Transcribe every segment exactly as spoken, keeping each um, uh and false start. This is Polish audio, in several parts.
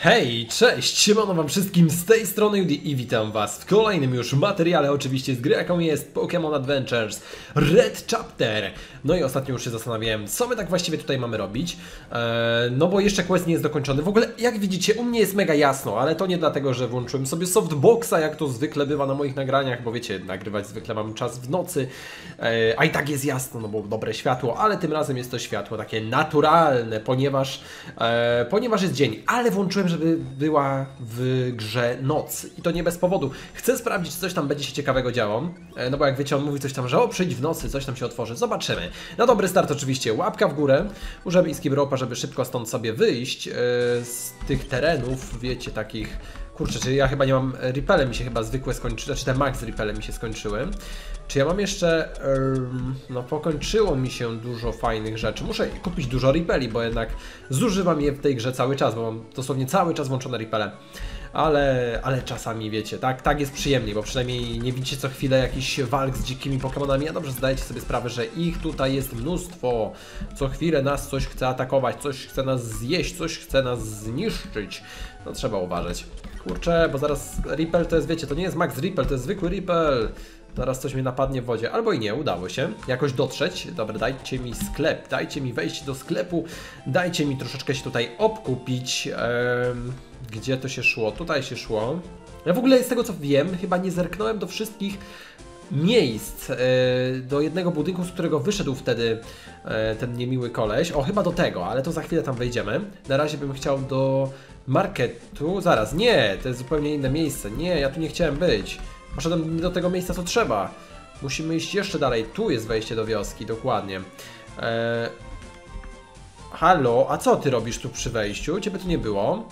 Hej, cześć, siemano wam wszystkim, z tej strony Judy i witam was w kolejnym już materiale oczywiście z gry, jaką jest Pokémon Adventures Red Chapter. No i ostatnio już się zastanawiałem, co my tak właściwie tutaj mamy robić, eee, no bo jeszcze quest nie jest dokończony. W ogóle, jak widzicie, u mnie jest mega jasno, ale to nie dlatego, że włączyłem sobie softboxa, jak to zwykle bywa na moich nagraniach, bo wiecie, nagrywać zwykle mam czas w nocy, eee, a i tak jest jasno, no bo dobre światło, ale tym razem jest to światło takie naturalne, ponieważ, eee, ponieważ jest dzień, ale włączyłem, żeby była w grze noc i to nie bez powodu. Chcę sprawdzić, czy coś tam będzie się ciekawego działo, no bo jak wiecie, on mówi coś tam, że o, przyjdź w nocy, coś tam się otworzy. Zobaczymy. Na dobry start oczywiście łapka w górę, użyjemy i skibropa, żeby szybko stąd sobie wyjść yy, z tych terenów, wiecie, takich... Kurczę, czy ja chyba nie mam... Repele mi się chyba zwykłe skończyły, znaczy te max repele mi się skończyły. Czy ja mam jeszcze... Yy, no pokończyło mi się dużo fajnych rzeczy. Muszę kupić dużo repeli, bo jednak zużywam je w tej grze cały czas, bo mam dosłownie cały czas włączone repele. Ale, ale czasami wiecie, tak, tak jest przyjemniej, bo przynajmniej nie widzicie co chwilę jakichś walk z dzikimi Pokemonami, a dobrze zdajecie sobie sprawę, że ich tutaj jest mnóstwo. Co chwilę nas coś chce atakować, coś chce nas zjeść, coś chce nas zniszczyć. No trzeba uważać. Kurczę, bo zaraz Ripple to jest, wiecie, to nie jest Max Ripple, to jest zwykły Ripple. Zaraz coś mnie napadnie w wodzie, albo i nie, udało się jakoś dotrzeć. Dobra, dajcie mi sklep, dajcie mi wejść do sklepu, dajcie mi troszeczkę się tutaj obkupić. Ehm, gdzie to się szło? Tutaj się szło. Ja w ogóle z tego co wiem, chyba nie zerknąłem do wszystkich miejsc, e, do jednego budynku, z którego wyszedł wtedy e, ten niemiły koleś. O, chyba do tego, ale to za chwilę tam wejdziemy. Na razie bym chciał do marketu. Zaraz, nie, to jest zupełnie inne miejsce. Nie, ja tu nie chciałem być. Poszedłem do tego miejsca, co trzeba. Musimy iść jeszcze dalej. Tu jest wejście do wioski, dokładnie. Eee... Halo, a co ty robisz tu przy wejściu? Ciebie tu nie było.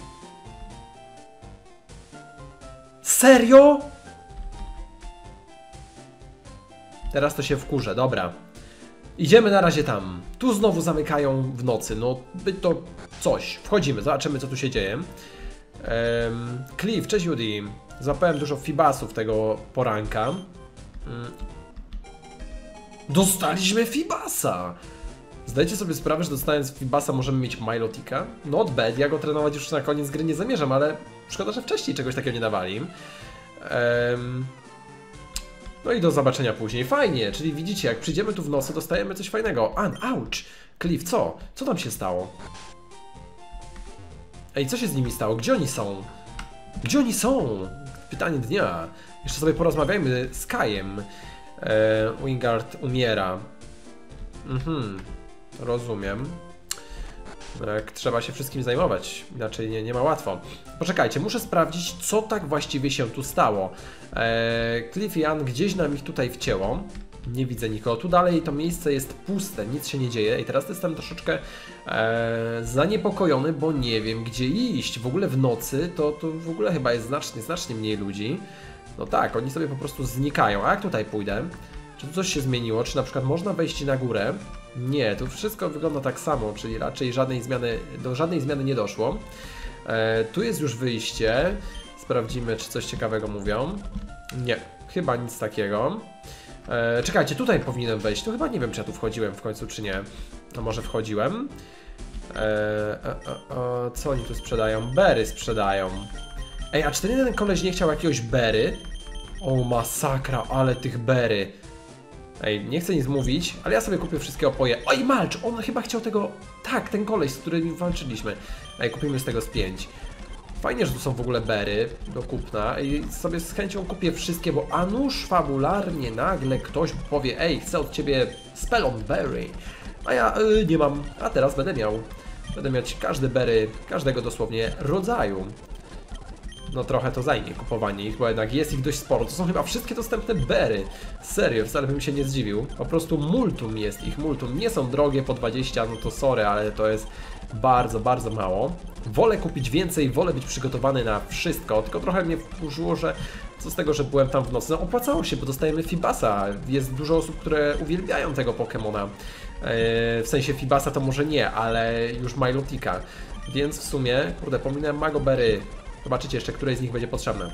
Serio? Teraz to się wkurzę, dobra. Idziemy na razie tam. Tu znowu zamykają w nocy. No, by to coś. Wchodzimy, zobaczymy co tu się dzieje. Um, Cliff, cześć Judy. Złapałem dużo fibasów tego poranka. Um. Dostaliśmy fibasa! Zdajcie sobie sprawę, że dostając fibasa możemy mieć Milotika? Not bad, ja go trenować już na koniec gry nie zamierzam, ale szkoda, że wcześniej czegoś takiego nie dawali. Um. No i do zobaczenia później. Fajnie, czyli widzicie, jak przyjdziemy tu w nocy, dostajemy coś fajnego. An, ouch! Cliff, co? Co tam się stało? Ej, co się z nimi stało? Gdzie oni są? Gdzie oni są? Pytanie dnia. Jeszcze sobie porozmawiajmy z Kajem. Eee, Wingard umiera. Mhm, rozumiem. Tak, trzeba się wszystkim zajmować, inaczej nie, nie ma łatwo. Poczekajcie, muszę sprawdzić, co tak właściwie się tu stało. Eee, Cliff i Ann gdzieś nam ich tutaj wcięło. Nie widzę nikogo. Tu dalej to miejsce jest puste, nic się nie dzieje. I teraz jestem troszeczkę e, zaniepokojony, bo nie wiem gdzie iść. W ogóle w nocy to, to w ogóle chyba jest znacznie, znacznie mniej ludzi. No tak, oni sobie po prostu znikają. A jak tutaj pójdę? Czy tu coś się zmieniło? Czy na przykład można wejść na górę? Nie, tu wszystko wygląda tak samo, czyli raczej żadnej zmiany, do żadnej zmiany nie doszło. E, tu jest już wyjście. Sprawdzimy, czy coś ciekawego mówią. Nie, chyba nic takiego. E, czekajcie, tutaj powinienem wejść. To chyba nie wiem, czy ja tu wchodziłem w końcu, czy nie. No może wchodziłem. E, e, e, e, co oni tu sprzedają? Bery sprzedają. Ej, a czy ten jeden koleś nie chciał jakiegoś bery? O, masakra, ale tych bery. Ej, nie chcę nic mówić, ale ja sobie kupię wszystkie opoje. Oj, Malcz, on chyba chciał tego... Tak, ten koleś, z którym walczyliśmy. Ej, kupimy z tego z pięć. Fajnie, że tu są w ogóle bery do kupna i sobie z chęcią kupię wszystkie, bo a nuż fabularnie nagle ktoś powie: ej, chcę od ciebie spelon berry, a ja yy, nie mam, a teraz będę miał. Będę mieć każde berry, każdego dosłownie rodzaju. No trochę to zajmie kupowanie ich, bo jednak jest ich dość sporo. To są chyba wszystkie dostępne berry. Serio, wcale bym się nie zdziwił. Po prostu multum jest ich, multum. Nie są drogie po dwadzieścia, no to sorry, ale to jest bardzo, bardzo mało. Wolę kupić więcej, wolę być przygotowany na wszystko, tylko trochę mnie wkurzyło, że co z tego, że byłem tam w nocy. No opłacało się, bo dostajemy fibasa. Jest dużo osób, które uwielbiają tego Pokemona. Yy, w sensie fibasa to może nie, ale już Milotika. Więc w sumie, kurde, pominąłem Magoberry. Zobaczycie jeszcze, której z nich będzie potrzebne.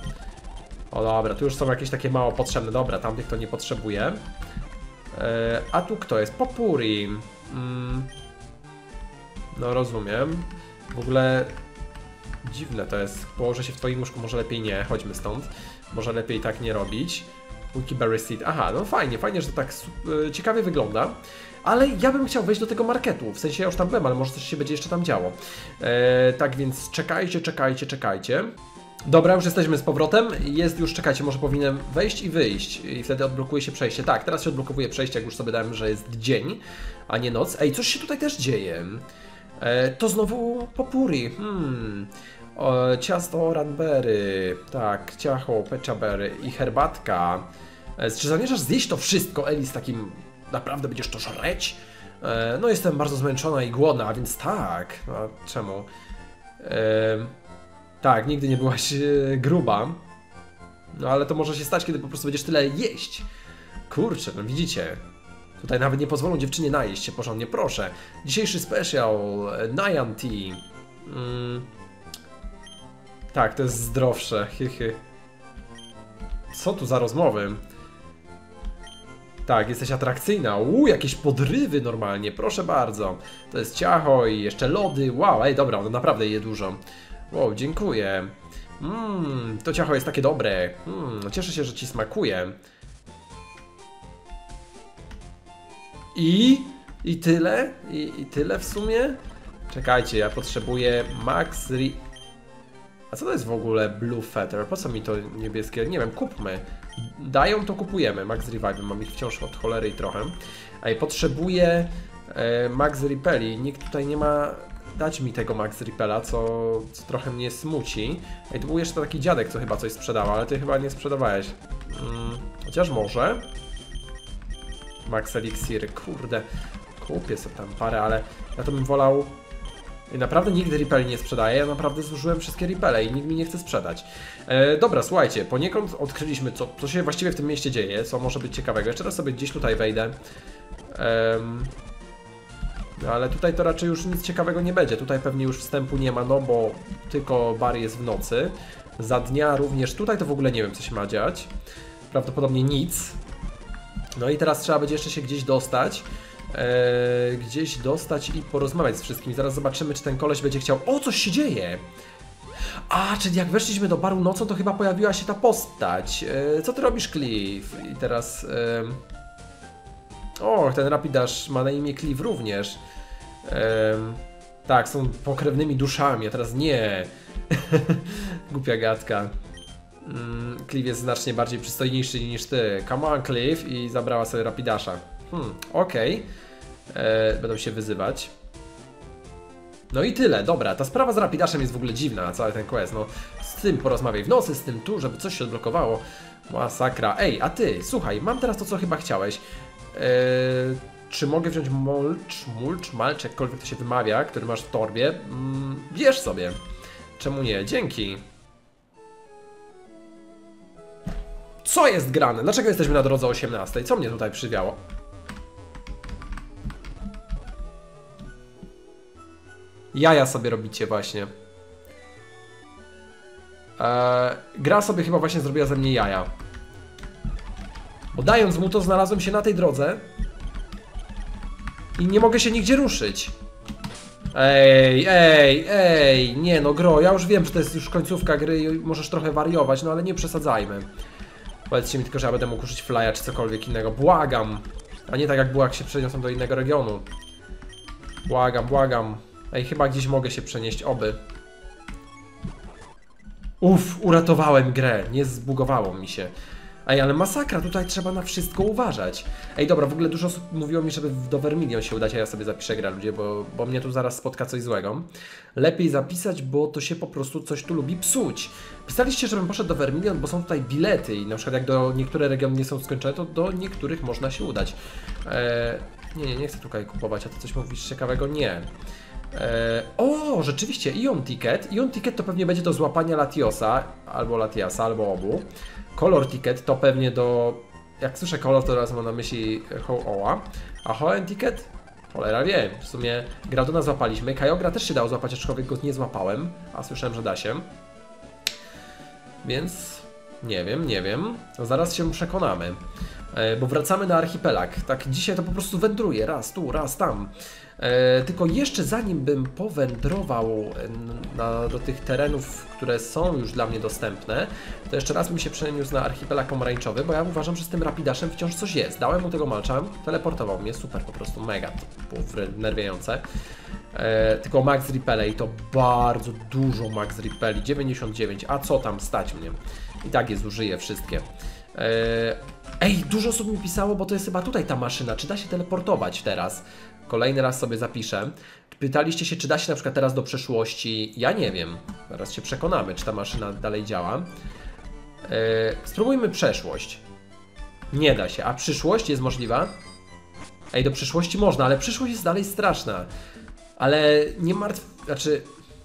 O dobra, tu już są jakieś takie mało potrzebne. Dobra, tamtych to nie potrzebuję. Yy, a tu kto jest? Popuri. Mm. No rozumiem. W ogóle Dziwne to jest. Położę się w twoim łóżku, może lepiej nie. Chodźmy stąd. Może lepiej tak nie robić. Wikiberry Seed. Aha, no fajnie, fajnie, że to tak e, ciekawie wygląda. Ale ja bym chciał wejść do tego marketu. W sensie ja już tam byłem, ale może coś się będzie jeszcze tam działo. E, tak więc czekajcie, czekajcie, czekajcie. Dobra, już jesteśmy z powrotem. Jest już, czekajcie, może powinienem wejść i wyjść. I wtedy odblokuje się przejście. Tak, teraz się odblokowuje przejście, jak już sobie dałem, że jest dzień, a nie noc. Ej, coś się tutaj też dzieje. E, to znowu popuri. Hmm. O, ciasto ranberry. Tak, ciacho, peczaberry i herbatka. E, czy zamierzasz zjeść to wszystko, Eli, z takim... Naprawdę będziesz to żreć? E, no jestem bardzo zmęczona i głodna, a więc tak. A czemu? E, tak, nigdy nie byłaś e, gruba. No ale to może się stać, kiedy po prostu będziesz tyle jeść. Kurczę, no widzicie. Tutaj nawet nie pozwolą dziewczynie najeść się porządnie, proszę. Dzisiejszy special, Nyan Tea. Mm. Tak, to jest zdrowsze, hychy. Co tu za rozmowy? Tak, jesteś atrakcyjna. Uuu, jakieś podrywy normalnie, proszę bardzo. To jest ciacho i jeszcze lody. Wow, ej, dobra, no naprawdę je dużo. Wow, dziękuję. Mmm, to ciacho jest takie dobre. Mmm, cieszę się, że ci smakuje. I... I tyle? I, I tyle w sumie? Czekajcie, ja potrzebuję Max Re... A co to jest w ogóle Blue Feather? Po co mi to niebieskie? Nie wiem, kupmy. Dają, to kupujemy. Max Revive, mam ich wciąż od cholery i trochę. A ja potrzebuję e, Max Repelli. Nikt tutaj nie ma dać mi tego Max Repella, co, co trochę mnie smuci. Ej, to był jeszcze taki dziadek, co chyba coś sprzedawał, ale ty chyba nie sprzedawałeś. Hmm, chociaż może. Max Elixir, kurde. Kupię sobie tam parę, ale ja to bym wolał... I naprawdę nigdy Repelli nie sprzedaję, ja naprawdę zużyłem wszystkie Repelle i nikt mi nie chce sprzedać. E, dobra, słuchajcie, poniekąd odkryliśmy, co, co się właściwie w tym mieście dzieje, co może być ciekawego. Jeszcze raz sobie gdzieś tutaj wejdę. Ehm, no ale tutaj to raczej już nic ciekawego nie będzie. Tutaj pewnie już wstępu nie ma, no bo tylko bar jest w nocy. Za dnia również tutaj to w ogóle nie wiem, co się ma dziać. Prawdopodobnie nic. No i teraz trzeba będzie jeszcze się gdzieś dostać. Eee, gdzieś dostać i porozmawiać z wszystkimi. Zaraz zobaczymy, czy ten koleś będzie chciał... O, coś się dzieje! A, czyli jak weszliśmy do baru nocą, to chyba pojawiła się ta postać. Eee, co ty robisz, Cliff? I teraz... Eee... O, ten Rapidash ma na imię Cliff również. Eee... Tak, są pokrewnymi duszami, a teraz nie. Głupia gadka. Mm, Cliff jest znacznie bardziej przystojniejszy niż ty. Come on, Cliff! I zabrała sobie Rapidasha. Hmm, okej. Okay. Będą się wyzywać. No i tyle, dobra, ta sprawa z Rapidashem jest w ogóle dziwna, cały ten quest, no. Z tym porozmawiaj w nocy, z tym tu, żeby coś się odblokowało. Masakra. Ej, a ty, słuchaj, mam teraz to, co chyba chciałeś. Eee, czy mogę wziąć mulch, mulch, malcz, jakkolwiek to się wymawia, który masz w torbie? Mm, bierz sobie. Czemu nie? Dzięki. Co jest grane? Dlaczego jesteśmy na drodze osiemnastej? Co mnie tutaj przywiało? Jaja sobie robicie właśnie. Eee, gra sobie chyba właśnie zrobiła ze mnie jaja. Bo dając mu to, znalazłem się na tej drodze i nie mogę się nigdzie ruszyć. Ej, ej, ej, nie no gro, ja już wiem, że to jest już końcówka gry i możesz trochę wariować, no ale nie przesadzajmy. Powiedzcie mi tylko, że ja będę mógł użyć flya czy cokolwiek innego, błagam. A nie tak jak było, jak się przeniosłem do innego regionu. Błagam, błagam. Ej, chyba gdzieś mogę się przenieść, oby. Uff, uratowałem grę, nie zbugowało mi się. Ej, ale masakra, tutaj trzeba na wszystko uważać. Ej, dobra, w ogóle dużo osób mówiło mi, żeby do Vermilion się udać, a ja sobie zapiszę grę, ludzie, bo, bo mnie tu zaraz spotka coś złego. Lepiej zapisać, bo to się po prostu coś tu lubi psuć. Pisaliście, żebym poszedł do Vermilion, bo są tutaj bilety i na przykład jak do niektóre regiony nie są skończone, to do niektórych można się udać. Eee, nie, nie, nie chcę tutaj kupować, a to coś mówisz ciekawego? Nie. Eee, o, rzeczywiście, Ion Ticket. Ion Ticket to pewnie będzie do złapania Latiosa, albo Latiasa, albo obu. Color Ticket to pewnie do... Jak słyszę kolor, to teraz mam na myśli Ho-Oa. A Hoenn Ticket? Cholera wie. W sumie Groudona złapaliśmy. Kyogre też się dało złapać, aczkolwiek go nie złapałem. A słyszałem, że da się. Więc... Nie wiem, nie wiem. No zaraz się przekonamy. bo wracamy na archipelag. Tak dzisiaj to po prostu wędruję, raz tu, raz tam. E, tylko jeszcze zanim bym powędrował na, do tych terenów, które są już dla mnie dostępne, to jeszcze raz bym się przeniósł na archipelag pomarańczowy, bo ja uważam, że z tym Rapidaszem wciąż coś jest. Dałem mu tego malcza, teleportował mnie, super, po prostu mega, to było wnerwiające. E, tylko Max Repelli to bardzo dużo Max Repelli, dziewięćdziesiąt dziewięć, a co tam stać mnie? I tak je zużyję wszystkie. E, ej, dużo osób mi pisało, bo to jest chyba tutaj ta maszyna, czy da się teleportować teraz? Kolejny raz sobie zapiszę. Pytaliście się, czy da się na przykład teraz do przeszłości. Ja nie wiem. Zaraz się przekonamy, czy ta maszyna dalej działa. Yy, spróbujmy przeszłość. Nie da się. A przyszłość jest możliwa? Ej, do przyszłości można, ale przyszłość jest dalej straszna. Ale nie martw... Znaczy...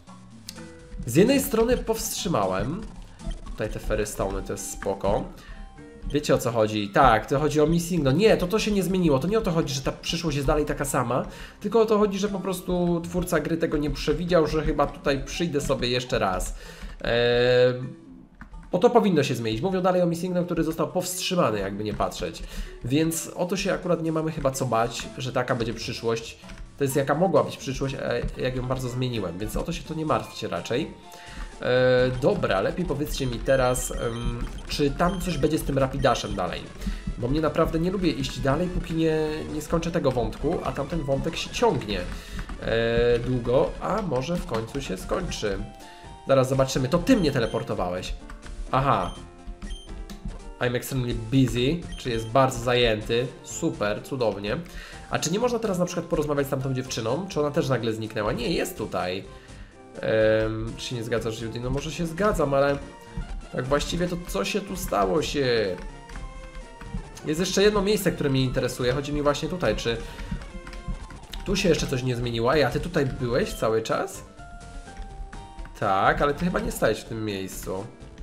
Z jednej strony powstrzymałem. Tutaj te ferystony to jest spoko. Wiecie o co chodzi? Tak, to chodzi o missing. No nie, to to się nie zmieniło. To nie o to chodzi, że ta przyszłość jest dalej taka sama, tylko o to chodzi, że po prostu twórca gry tego nie przewidział, że chyba tutaj przyjdę sobie jeszcze raz. Eee, bo to powinno się zmienić. Mówią dalej o missing, który został powstrzymany, jakby nie patrzeć. Więc o to się akurat nie mamy chyba co bać, że taka będzie przyszłość. To jest jaka mogła być przyszłość, a jak ją bardzo zmieniłem, więc o to się to nie martwcie raczej. E, dobra, lepiej powiedzcie mi teraz, um, czy tam coś będzie z tym Rapidaszem dalej. Bo mnie naprawdę nie lubię iść dalej, póki nie, nie skończę tego wątku, a tamten wątek się ciągnie e, długo, a może w końcu się skończy. Zaraz zobaczymy, to ty mnie teleportowałeś. Aha. I'm extremely busy, czy jest bardzo zajęty. Super, cudownie. A czy nie można teraz na przykład porozmawiać z tamtą dziewczyną? Czy ona też nagle zniknęła? Nie, jest tutaj. Um, czy się nie zgadzasz, Judy? No może się zgadzam, ale tak właściwie to co się tu stało się? Jest jeszcze jedno miejsce, które mnie interesuje. Chodzi mi właśnie tutaj, czy tu się jeszcze coś nie zmieniło? Ej, a ty tutaj byłeś cały czas? Tak, ale ty chyba nie stałeś w tym miejscu.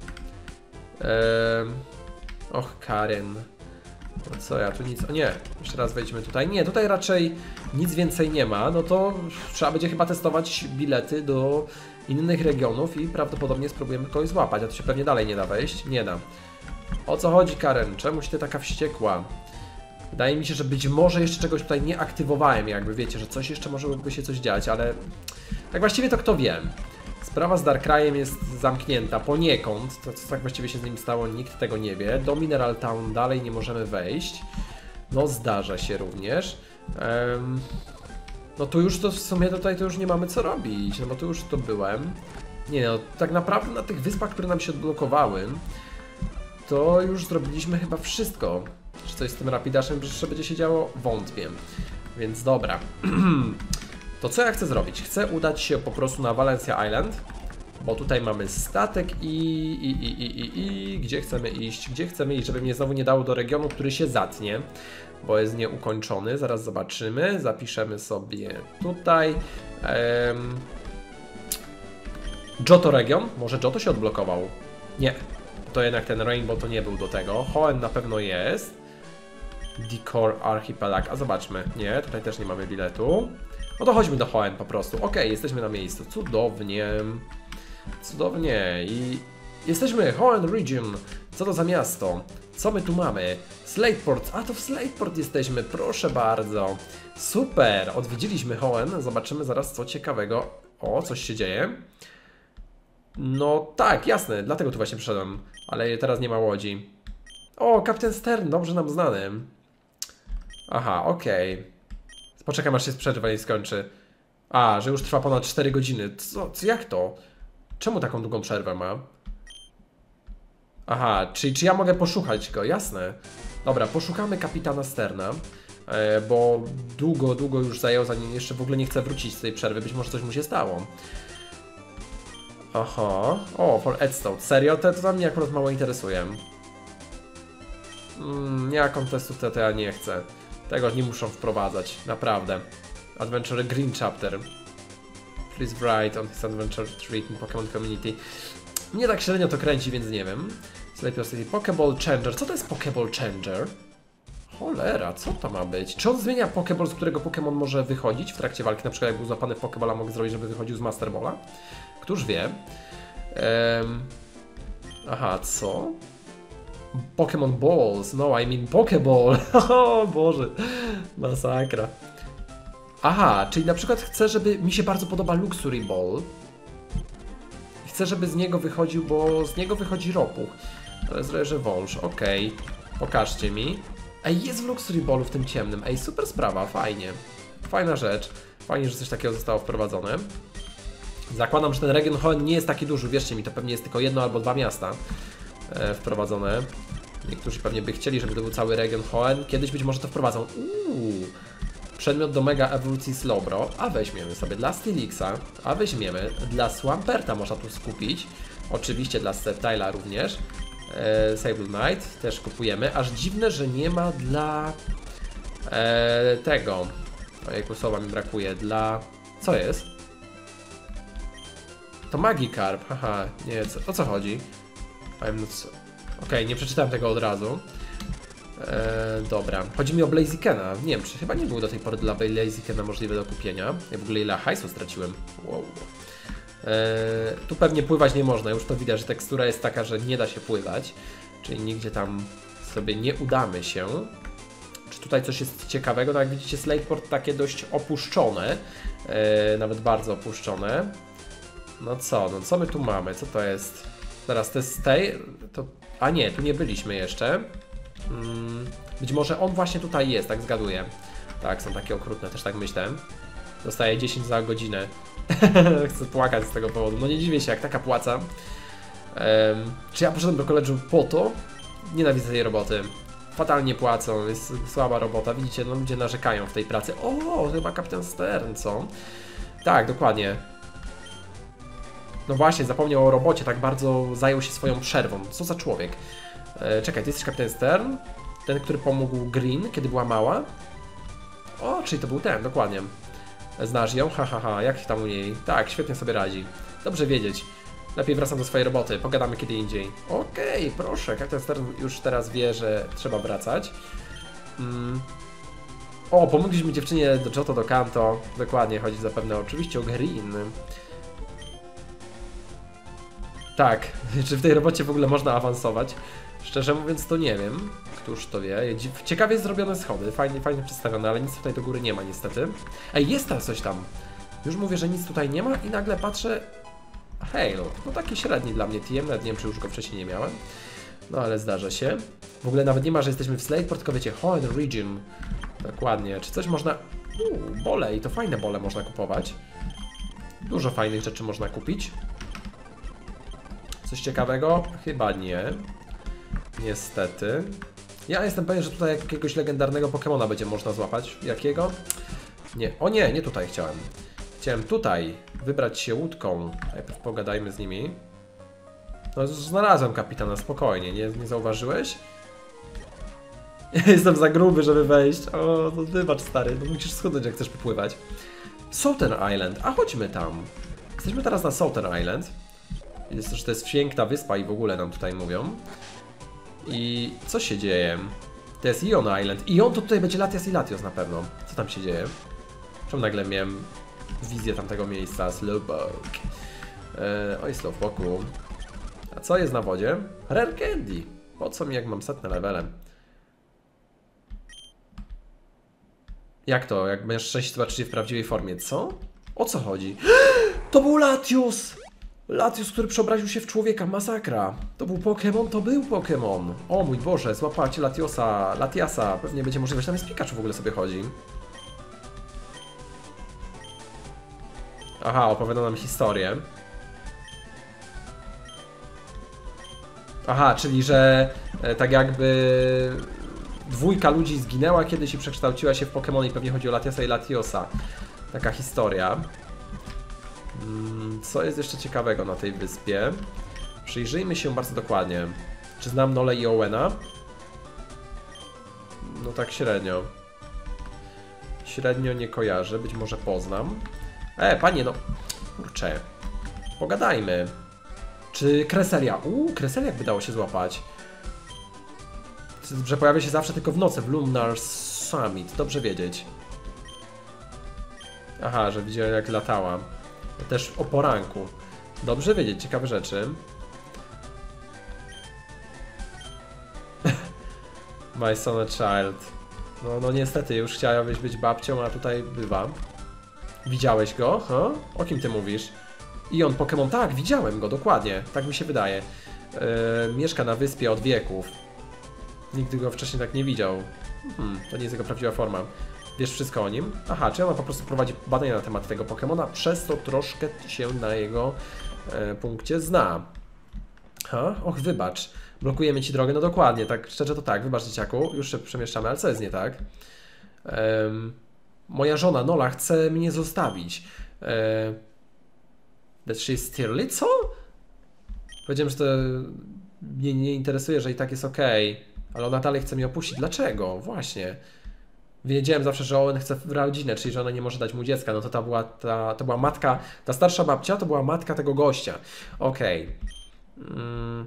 Um, och, Karen. No co ja tu nic... O nie, jeszcze raz wejdźmy tutaj. Nie, tutaj raczej nic więcej nie ma. No to trzeba będzie chyba testować bilety do innych regionów i prawdopodobnie spróbujemy kogoś złapać. A to się pewnie dalej nie da wejść. Nie da. O co chodzi, Karen? Czemuś ty taka wściekła? Wydaje mi się, że być może jeszcze czegoś tutaj nie aktywowałem, jakby wiecie, że coś jeszcze może by się coś dziać, ale tak właściwie to kto wie. Sprawa z Darkrayem jest zamknięta poniekąd, to co tak właściwie się z nim stało, nikt tego nie wie. Do Mineral Town dalej nie możemy wejść. No zdarza się również. Um, no tu już to w sumie tutaj to już nie mamy co robić, no bo tu już to byłem. Nie no, tak naprawdę na tych wyspach, które nam się odblokowały, to już zrobiliśmy chyba wszystko. Czy coś z tym Rapidaszem jeszcze będzie się działo? Wątpię. Więc dobra. To co ja chcę zrobić? Chcę udać się po prostu na Valencia Island, bo tutaj mamy statek i, i, i, i, i, i gdzie chcemy iść? Gdzie chcemy iść, żeby mnie znowu nie dało do regionu, który się zatnie, bo jest nieukończony. Zaraz zobaczymy. Zapiszemy sobie tutaj. Um, Johto region? Może Johto się odblokował? Nie. To jednak ten Rainbow to nie był do tego. Hoenn na pewno jest. Decor Archipelag. A zobaczmy. Nie, tutaj też nie mamy biletu. No to chodźmy do Hoenn po prostu. Ok, jesteśmy na miejscu. Cudownie. Cudownie. I jesteśmy Hoenn Region. Co to za miasto? Co my tu mamy? Slateport. A to w Slateport jesteśmy. Proszę bardzo. Super. Odwiedziliśmy Hoenn. Zobaczymy zaraz co ciekawego. O, coś się dzieje. No tak, jasne. Dlatego tu właśnie przyszedłem. Ale teraz nie ma łodzi. O, kapitan Stern. Dobrze nam znany. Aha, okej. Okay. Poczekam aż się przerwa i skończy. A, że już trwa ponad cztery godziny. Co, co, jak to? Czemu taką długą przerwę ma? Aha, czyli czy ja mogę poszukać go? Jasne. Dobra, poszukamy kapitana Sterna, e, bo długo, długo już zajął, zanim jeszcze w ogóle nie chce wrócić z tej przerwy. Być może coś mu się stało. Aha. O, for Edstone. Serio? To, to mnie akurat mało interesuje. Mm, ja kontestu to, to ja nie chcę. Tego nie muszą wprowadzać, naprawdę. Adventure Green Chapter. Please write on his adventure treat in Pokémon Community. Mnie tak średnio to kręci, więc nie wiem. Sleepy City Pokéball Changer. Co to jest Pokéball Changer? Cholera, co to ma być? Czy on zmienia Pokéball, z którego Pokémon może wychodzić w trakcie walki? Na przykład jak był złapany w Pokéballa, mogę zrobić, żeby wychodził z Master Balla? Któż wie? Um, aha, co? Pokémon Balls, no I mean Pokéball. O Boże, masakra. Aha, czyli na przykład chcę, żeby mi się bardzo podoba Luxury Ball. Chcę, żeby z niego wychodził, bo z niego wychodzi ropuch. Ale zrobię, że wąż, okej. Okay. Pokażcie mi. Ej, jest w Luxury Ballu w tym ciemnym. Ej, super sprawa, fajnie. Fajna rzecz. Fajnie, że coś takiego zostało wprowadzone. Zakładam, że ten region Hoenn nie jest taki duży, wierzcie mi, to pewnie jest tylko jedno albo dwa miasta e, wprowadzone. Niektórzy pewnie by chcieli, żeby to był cały region Hoenn. Kiedyś być może to wprowadzą. Uuu, przedmiot do mega ewolucji Slowbro, a weźmiemy sobie dla Steelixa, a weźmiemy dla Swamperta, można tu skupić. Oczywiście dla Sceptile'a również. E, Sable Knight też kupujemy. Aż dziwne, że nie ma dla e, tego. Ojejku, słowa mi brakuje. Dla... Co jest? To Magikarp, haha, nie, co, o co chodzi? Okej, okay, nie przeczytałem tego od razu. Eee, dobra, chodzi mi o Blazikena. Nie wiem, czy chyba nie było do tej pory dla Blazikena możliwe do kupienia. Ja w ogóle ile hajsu straciłem. Wow. Eee, tu pewnie pływać nie można, już to widać, że tekstura jest taka, że nie da się pływać. Czyli nigdzie tam sobie nie udamy się. Czy tutaj coś jest ciekawego? No jak widzicie, Slateport takie dość opuszczone. Eee, nawet bardzo opuszczone. No co, no co my tu mamy? Co to jest? Teraz to jest tej... To... A nie, tu nie byliśmy jeszcze. Hmm. Być może on właśnie tutaj jest, tak zgaduję. Tak, są takie okrutne, też tak myślę. Dostaję dziesięć za godzinę. Chcę płakać z tego powodu. No nie dziwię się, jak taka płaca. Um, czy ja poszedłem do koledżu po to? Nienawidzę tej roboty. Fatalnie płacą, jest słaba robota. Widzicie, no ludzie narzekają w tej pracy. O, chyba kapitan Stern, co? Tak, dokładnie. No właśnie, zapomniał o robocie, tak bardzo zajął się swoją przerwą. Co za człowiek? E, czekaj, ty jesteś kapitan Stern? Ten, który pomógł Green, kiedy była mała? O, czyli to był ten, dokładnie. Znasz ją? Ha, ha, ha, jak tam u niej? Tak, świetnie sobie radzi. Dobrze wiedzieć. Lepiej wracam do swojej roboty, pogadamy kiedy indziej. Okej, okay, proszę, kapitan Stern już teraz wie, że trzeba wracać. Mm. O, pomogliśmy dziewczynie do Johto, do Kanto. Dokładnie, chodzi zapewne oczywiście o Green. Tak, czy w tej robocie w ogóle można awansować? Szczerze mówiąc to nie wiem, któż to wie. Ciekawie zrobione schody, fajnie, fajnie przedstawione, ale nic tutaj do góry nie ma niestety. Ej, jest tam coś tam. Już mówię, że nic tutaj nie ma i nagle patrzę... Halo, no taki średni dla mnie T M, nawet nie wiem, czy już go wcześniej nie miałem. No ale zdarza się. W ogóle nawet nie ma, że jesteśmy w Slateport, tylko wiecie, Hoenn Region. Dokładnie, czy coś można... Uuu, bole i to fajne bole można kupować. Dużo fajnych rzeczy można kupić. Coś ciekawego? Chyba nie. Niestety. Ja jestem pewien, że tutaj jakiegoś legendarnego Pokemona będzie można złapać. Jakiego? Nie. O nie, nie tutaj chciałem. Chciałem tutaj wybrać się łódką. Najpierw pogadajmy z nimi. No znalazłem kapitana, spokojnie. Nie, nie zauważyłeś? Jestem za gruby, żeby wejść. O, no wybacz stary, no musisz schudnąć jak chcesz popływać. Southern Island, a chodźmy tam. Jesteśmy teraz na Southern Island. Jest to, że to jest piękna wyspa i w ogóle nam tutaj mówią. I co się dzieje? To jest Ion Island. Ion to tutaj będzie Latias i Latios na pewno. Co tam się dzieje? Czemu nagle miałem wizję tamtego miejsca? Slowpoke. Eee, oj, Slowpoku. A co jest na wodzie? Rare Candy. Po co mi, jak mam setne levele? Jak to? Jak będziesz sześć zobaczycie w prawdziwej formie? Co? O co chodzi? To był Latios! Latios, który przeobraził się w człowieka, masakra. To był Pokémon, to był Pokémon. O mój Boże, złapacie Latiosa, Latiasa. Pewnie będzie możliwość, tam jest Pikachu w ogóle sobie chodzi. Aha, opowiada nam historię. Aha, czyli że e, tak jakby dwójka ludzi zginęła kiedyś i przekształciła się w Pokémon i pewnie chodzi o Latiasa i Latiosa. Taka historia. Co jest jeszcze ciekawego na tej wyspie? Przyjrzyjmy się bardzo dokładnie. Czy znam Nole i Owena? No tak średnio. Średnio nie kojarzę, być może poznam. E, panie, no... Kurczę. Pogadajmy. Czy Kreselia? Uuu, Kreselia jakby dało się złapać. Że pojawia się zawsze tylko w nocy, w Lunar Summit. Dobrze wiedzieć. Aha, że widziałem jak latała. Też o poranku. Dobrze wiedzieć, ciekawe rzeczy. My son a child. No, no niestety, już chciałabyś być babcią, a tutaj bywa. Widziałeś go? Huh? O kim ty mówisz? I on Pokémon, tak, widziałem go, dokładnie, tak mi się wydaje. Yy, mieszka na wyspie od wieków. Nigdy go wcześniej tak nie widział. Hmm, to nie jest jego prawdziwa forma. Wiesz wszystko o nim? Aha, czy ona po prostu prowadzi badania na temat tego Pokémona, przez to troszkę się na jego e, punkcie zna. Ha? Och, wybacz. Blokujemy ci drogę, no dokładnie, tak szczerze to tak, wybacz dzieciaku, już się przemieszczamy, ale co jest nie tak? Um, moja żona Nola chce mnie zostawić. Um, that she's still co? Powiedziałem, że to mnie nie interesuje, że i tak jest ok, ale ona dalej chce mnie opuścić. Dlaczego? Właśnie. Wiedziałem zawsze, że Owen chce rodzinę, czyli że ona nie może dać mu dziecka. No to ta była, ta, to była matka, ta starsza babcia to była matka tego gościa. Okej. Okay. Mm.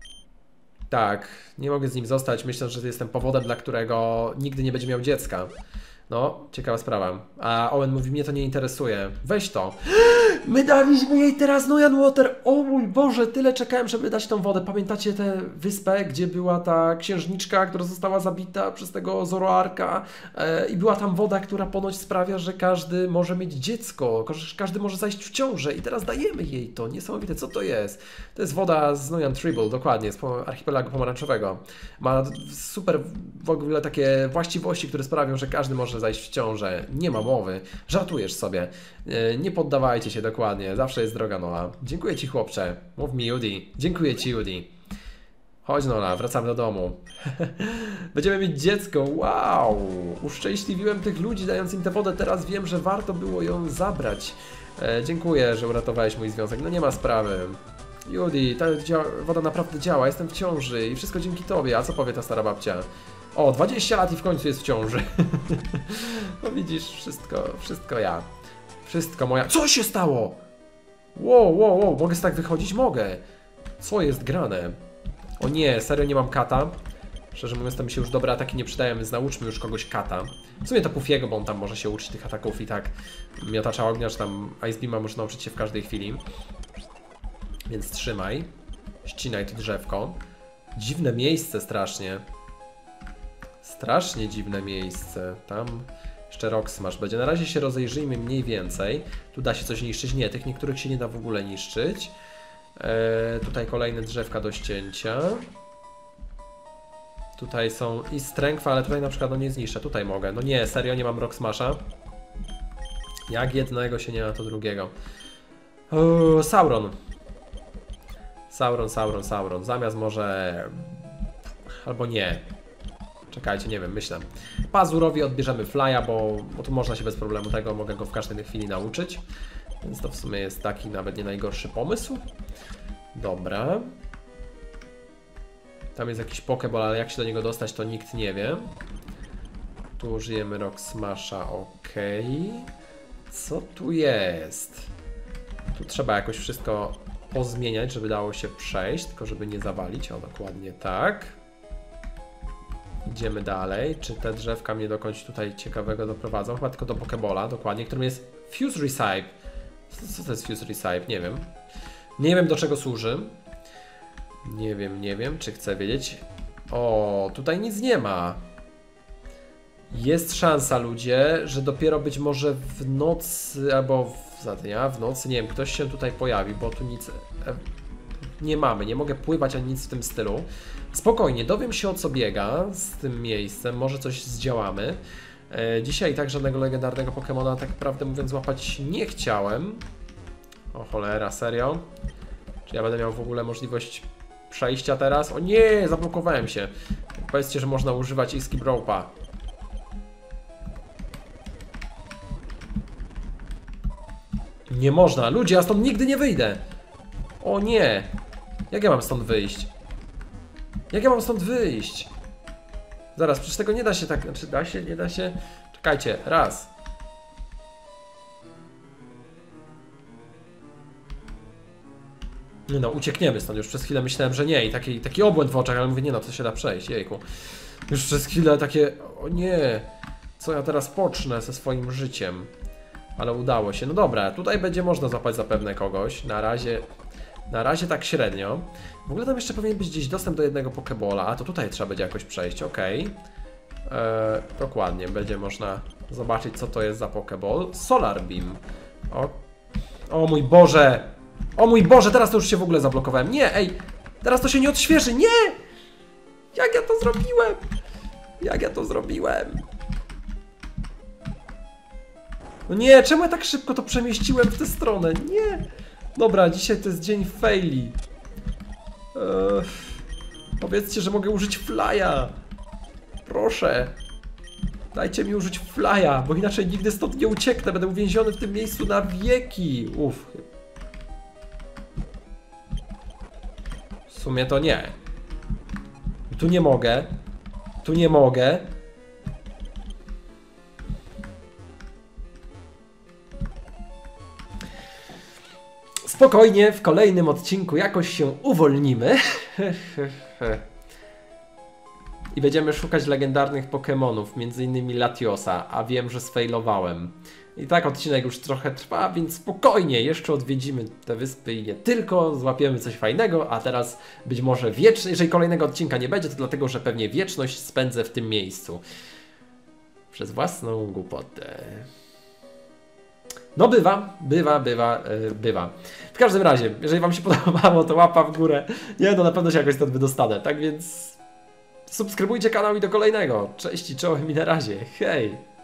Tak, nie mogę z nim zostać. Myślę, że jestem powodem, dla którego nigdy nie będzie miał dziecka. No, ciekawa sprawa. A Owen mówi, mnie to nie interesuje. Weź to. My daliśmy jej teraz Noyan Water. O mój Boże, tyle czekałem, żeby dać tą wodę. Pamiętacie tę wyspę, gdzie była ta księżniczka, która została zabita przez tego Zoroarka e, i była tam woda, która ponoć sprawia, że każdy może mieć dziecko, każdy może zajść w ciążę i teraz dajemy jej to. Niesamowite, co to jest? To jest woda z Noyan Tribble, dokładnie, z archipelagu pomarańczowego. Ma super w ogóle takie właściwości, które sprawią, że każdy może zajść w ciążę. Nie ma mowy. Żartujesz sobie. Nie poddawajcie się dokładnie. Zawsze jest droga Nola. Dziękuję ci, chłopcze. Mów mi Judy. Dziękuję ci, Judy. Chodź Nola, wracamy do domu. Będziemy mieć dziecko. Wow! Uszczęśliwiłem tych ludzi, dając im tę wodę. Teraz wiem, że warto było ją zabrać. E, dziękuję, że uratowałeś mój związek. No nie ma sprawy. Judy, ta woda naprawdę działa. Jestem w ciąży i wszystko dzięki tobie. A co powie ta stara babcia? O, dwadzieścia lat i w końcu jest w ciąży. No widzisz, wszystko, wszystko ja. Wszystko moja... Co się stało? Wow, wow, wow, mogę z tak wychodzić? Mogę. Co jest grane? O nie, serio nie mam kata. Szczerze mówiąc, to mi się już dobre ataki nie przydają, więc nauczmy już kogoś kata. W sumie to Pufiego, bo on tam może się uczyć tych ataków i tak miotacza ognia, czy tam Ice Beama może nauczyć się w każdej chwili. Więc trzymaj. Ścinaj to drzewko. Dziwne miejsce strasznie. Strasznie dziwne miejsce. Tam jeszcze Roxmarsh będzie. Na razie się rozejrzyjmy mniej więcej. Tu da się coś niszczyć. Nie, tych niektórych się nie da w ogóle niszczyć. Eee, tutaj kolejne drzewka do ścięcia. Tutaj są i strength, ale tutaj na przykład no nie zniszczę. Tutaj mogę. No nie, serio nie mam Roxmarsha. Jak jednego się nie ma, to drugiego. Uuu, Sauron. Sauron, Sauron, Sauron. Zamiast może... Albo nie. Czekajcie, nie wiem, myślę. Pazurowi odbierzemy Fly'a, bo, bo tu można się bez problemu tego, mogę go w każdej chwili nauczyć. Więc to w sumie jest taki nawet nie najgorszy pomysł. Dobra. Tam jest jakiś Pokéball, ale jak się do niego dostać, to nikt nie wie. Tu użyjemy Roxmasha, ok. Co tu jest? Tu trzeba jakoś wszystko pozmieniać, żeby dało się przejść, tylko żeby nie zawalić. O, dokładnie tak. Idziemy dalej. Czy te drzewka mnie do kogoś tutaj ciekawego doprowadzą? Chyba tylko do Pokéballa, dokładnie, którym jest Fuse Recipe. Co, co to jest Fuse Recipe? Nie wiem. Nie wiem, do czego służy. Nie wiem, nie wiem, czy chcę wiedzieć. O, tutaj nic nie ma. Jest szansa, ludzie, że dopiero być może w nocy, albo za dnia, w nocy, nie wiem, ktoś się tutaj pojawi, bo tu nic nie mamy, nie mogę pływać ani nic w tym stylu. Spokojnie, dowiem się, o co biega z tym miejscem, może coś zdziałamy. E, dzisiaj tak żadnego legendarnego Pokemona, tak prawdę mówiąc, złapać nie chciałem. O cholera, serio? Czy ja będę miał w ogóle możliwość przejścia teraz? O nie, zablokowałem się. Powiedzcie, że można używać Escape Rope'a. Nie można, ludzie, ja stąd nigdy nie wyjdę. O nie. Jak ja mam stąd wyjść? Jak ja mam stąd wyjść? Zaraz, przecież tego nie da się tak... Znaczy da się, nie da się? Czekajcie, raz. Nie no, uciekniemy stąd. Już przez chwilę myślałem, że nie. I taki, taki obłęd w oczach, ale mówię, nie no, to się da przejść, jejku. Już przez chwilę takie... O nie. Co ja teraz pocznę ze swoim życiem? Ale udało się. No dobra, tutaj będzie można złapać zapewne kogoś. Na razie Na razie tak średnio. W ogóle tam jeszcze powinien być gdzieś dostęp do jednego Pokebola, a to tutaj trzeba będzie jakoś przejść, okej. Okay. Eee, dokładnie, będzie można zobaczyć, co to jest za Pokeball. Solar Beam. O, o mój Boże! O mój Boże, teraz to już się w ogóle zablokowałem. Nie, ej! Teraz to się nie odświeży, nie! Jak ja to zrobiłem? Jak ja to zrobiłem? No nie, czemu ja tak szybko to przemieściłem w tę stronę? Nie! Dobra, dzisiaj to jest dzień faili. Eee, powiedzcie, że mogę użyć flya. Proszę. Dajcie mi użyć flya, bo inaczej nigdy stąd nie ucieknę. Będę uwięziony w tym miejscu na wieki. Uff. W sumie to nie. Tu nie mogę. Tu nie mogę. Spokojnie, w kolejnym odcinku jakoś się uwolnimy. I będziemy szukać legendarnych Pokemonów, między innymi Latiosa, a wiem, że sfailowałem. I tak odcinek już trochę trwa, więc spokojnie, jeszcze odwiedzimy te wyspy i nie tylko, złapiemy coś fajnego, a teraz być może wieczny, jeżeli kolejnego odcinka nie będzie, to dlatego, że pewnie wieczność spędzę w tym miejscu. Przez własną głupotę. No bywa, bywa, bywa, yy, bywa. W każdym razie, jeżeli wam się podobało, to łapa w górę. Nie, no na pewno się jakoś stąd wydostanę, tak więc subskrybujcie kanał i do kolejnego. Cześć i czołem i na razie, hej!